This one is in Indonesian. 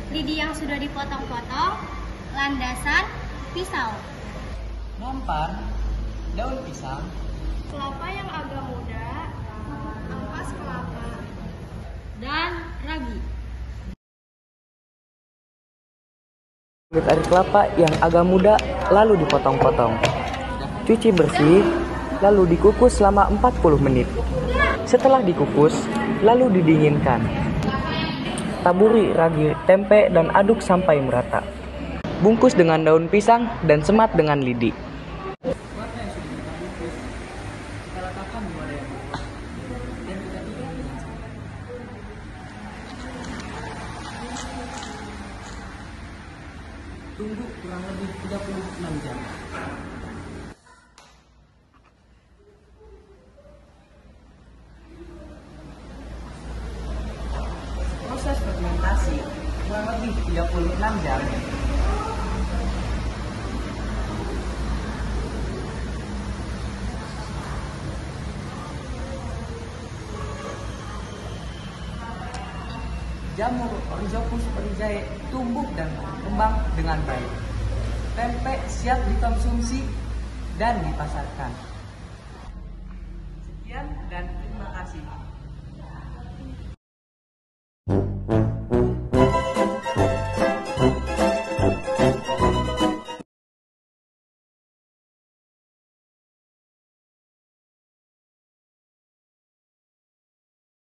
lidi yang sudah dipotong-potong, landasan, pisau. Nampan, daun pisang, Kelapa yang agak muda, ampas kelapa, dan ragi. Kulit ari kelapa yang agak muda lalu dipotong-potong. Cuci bersih, lalu dikukus selama 40 menit. Setelah dikukus, lalu didinginkan. Taburi ragi tempe dan aduk sampai merata. Bungkus dengan daun pisang dan semat dengan lidi. tunggu kurang lebih 36 jam. Proses fermentasi kurang lebih 36 jam. Jamur Rhizopus oryzae tumbuh dan berkembang dengan baik. Tempe siap dikonsumsi dan dipasarkan. Sekian dan